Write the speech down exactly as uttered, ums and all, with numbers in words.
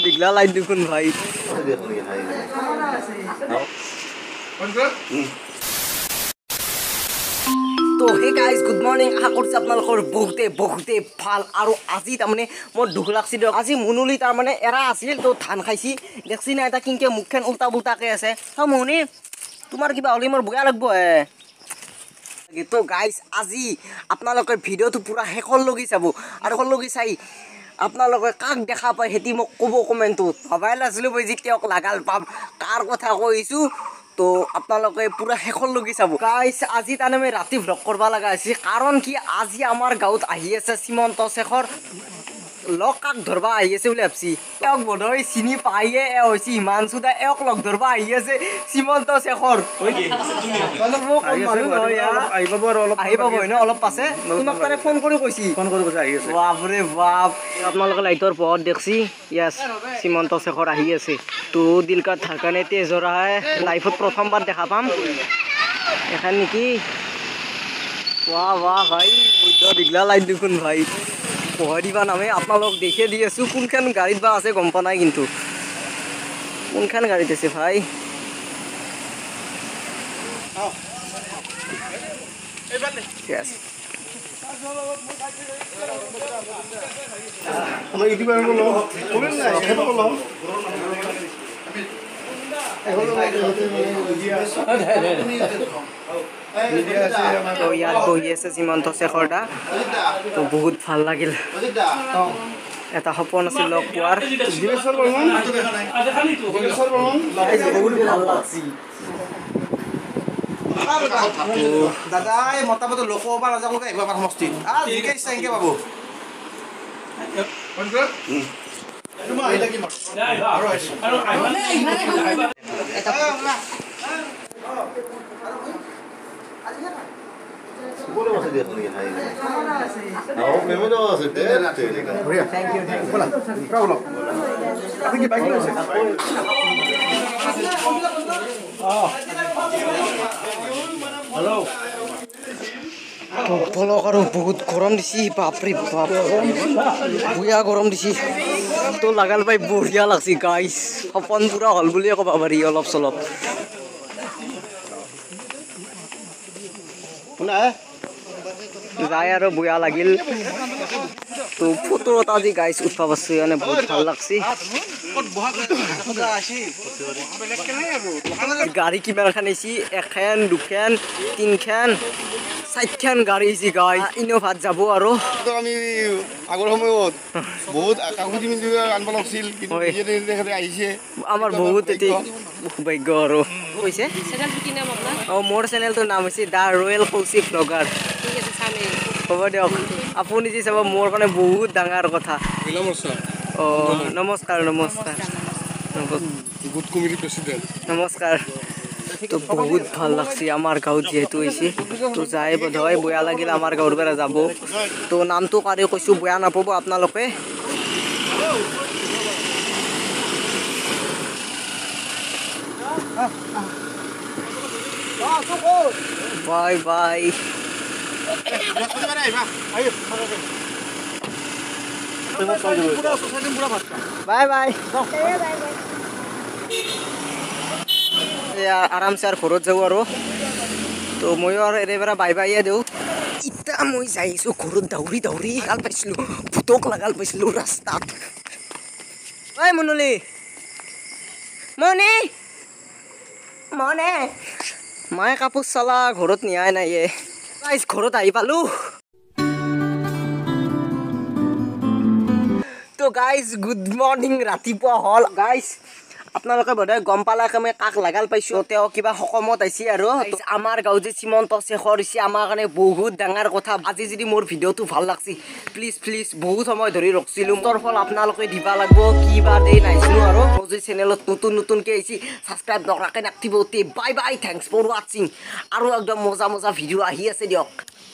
दिखला लाइन देखुन भाई तो हे गाइस गुड मर्निंग आशा কৰিছো আপোনালোকৰ বহুতে বহুতে ভাল আৰু আজি তাৰমানে মোৰ দুখ লাগছি দিয়ক আজি মুনুলি তাৰমানে এৰা আছিল তো ধান খাইছি দেখছি না এটা কিনকে মুখখন উল্টা উল্টাকে আছে হ মুনি তোমাৰ কিবা হলি মোৰ বয়া লাগব হে তো গাইস আজি আপোনালোকৰ ভিডিওটো পুৰা হেকৰ লগি চাব আৰু হেকৰ লগি চাই আপোনালোকে কাক দেখা পায় হেতি মোক কব কমেন্টত ভাবাই লাছিলো মই যেতিয়াক লাগাল পাম কাৰ কথা কৈছো तो আপোনালোকে পুরা হেকৰ লগি চাব গাইস আজি তানে মই ৰাতি ভ্লগ কৰবা লাগা আছে কাৰণ কি আজি আমাৰ গাঁৱত আহি আছে শ্ৰীমন্ত শেখৰ লগ কাক ধৰবা আহি আছে বুলি ভাবছি তেওঁক বধই চিনি পাইয়ে এ হৈছে হিমাংশুদা এক লগ ধৰবা আহি আছে শ্ৰীমন্ত শেখৰ আহিব ন অলপ পাছে তোমাক তাৰে ফোন কৰি কৈছি ফোন কৰি কৈছে আহি আছে বাপৰে বাপ আপোনালোকে লাইটৰ পোহৰত দেখছি ইয়াস শ্ৰীমন্ত শেখৰ আহি আছে তো দিল কা ধড়কনে তেজ हो रहा है লাইফত প্ৰথমবাৰ দেখা পাম এখন নেকি वाह वाह भाई বুদ্ধ দিগলা লাইট দেখুন ভাই পহৰিবা নামে আপোনালোক দেখে দি আছো কোনখান গাড়ীত বা আছে গম পা নাই কিন্তু কোনখান গাড়ীত আছে ভাই আও এই বালে यस আমরা ইউটিউব এর বলো বলেন না এটা বলো तो यार বহি আছে শ্ৰীমন্ত শেখৰদা তো বহুত ভাল লাগিল এটা সপোন আছিল লগ পোৱাৰ দিনেশ্বৰ বৰ্মন দিনেশ্বৰ বৰ্মন বহুত ভাল লাগছি দাদা এই মতামত লোক বা নাযাব কে একবাৰ সমষ্টি আ জিকে ইচ্ছাকে পাবো কন্ট্ৰল তোমা এটা কি নাই আৰু আৰু এটা बोलो मत देख लिया है आओ मेमो दो से दे बढ़िया थैंक यू थैंक यू बोला प्रॉब्लम अभी की बाइक से हेलो ফলো আৰু বহুত গৰম দিছি বাপৰে বাপ বুয়া গৰম দিছি তো লাগাল পাই বঢ়িয়া লাগছি গাইস সপন পুৰা হল বুলি ক'ব পাৰি অলপ চলপ শুনা যাই আৰু বুয়া লাগিল তো ফটো এটা দি গাইস উঠবা পাছি মানে বহুত ভাল লাগছি গাড়ী কিমান খানিছি এখন দুখন তিনখন চাইখান গাড়ী হৈছে গাই ইনোভাত যাব আৰু তো আমি আগৰ সময়ত বহুত কাকুতি মিলি আনব লাগছিল কিন্তু নিজে দেখে আহিছে আমাৰ বহুত এটি সৌভাগ্য আৰু কৈছে চেনেলটো কি নাম আপোনাৰ অ মোৰ চেনেলটোৰ নাম হৈছে দা ৰয়েল কৌশি ব্লগাৰ ঠিক আছে চামে হ'ব দিয়ক আপুনি যি চাব মোৰ কাৰণে বহুত ডাঙৰ কথা নমস্কাৰ অ নমস্কাৰ নমস্কাৰ গুড কমিটি প্ৰেসিডেন্ট নমস্কাৰ তো বহুত ভাল লাগছি আমাৰ গাঁৱত যেহেতু হৈছে তো যাই বোধহয় বয়া লাগিল আমাৰ গাঁৱৰ পৰা যাব তো নামটো কাৰি কৈছো বয়া নাপাব আপোনালোকে বাই বাই বাই বাই আৰামছে আৰু ঘৰত যাওঁ আৰু তো ময়ো আৰু এৰেপৰা বাই বাইয়ে দিওঁ ইতা মই যাইছোঁ ঘৰত দৌৰি দৌৰি গাল পাইছিলোঁ ভূতক লাগাল পাইছিলোঁ ৰাস্তাত ঐ মুনুলি মনি মনে মায়ে কাপোৰ চালা ঘৰত নিয়াই নাই গাইছ ঘৰত আহি পালোঁ তো গাইজ গুড মৰ্নিং ৰাতিপুৱা হ'ল গাইজ আপোনালোকে বোধহয় গম পালাকে মই কাক লাগাল পাইছোঁ তেওঁ কিবা সকামত আহিছে আৰু আমাৰ গাঁৱত যে শ্ৰীমন্ত শেখৰ হৈছে আমাৰ কাৰণে বহুত ডাঙৰ কথা আজি যদি মোৰ ভিডিঅ'টো ভাল লাগছি প্লিজ প্লিজ বহুত সময় ধৰি ৰখিছিলোঁ তাৰ ফল আপোনালোকে দিবা লাগিব কিবা দেই নাইছিলোঁ আৰু মোৰ যদি চেনেলত নতুন নতুনকৈ আহিছে ছাবস্ক্ৰাইব নকৰাকৈ নাথাকিব বাই বাই থেংকছ ফৰ ৱাচিং আৰু একদম মজা মজা ভিডিঅ' আহি আছে দিয়ক।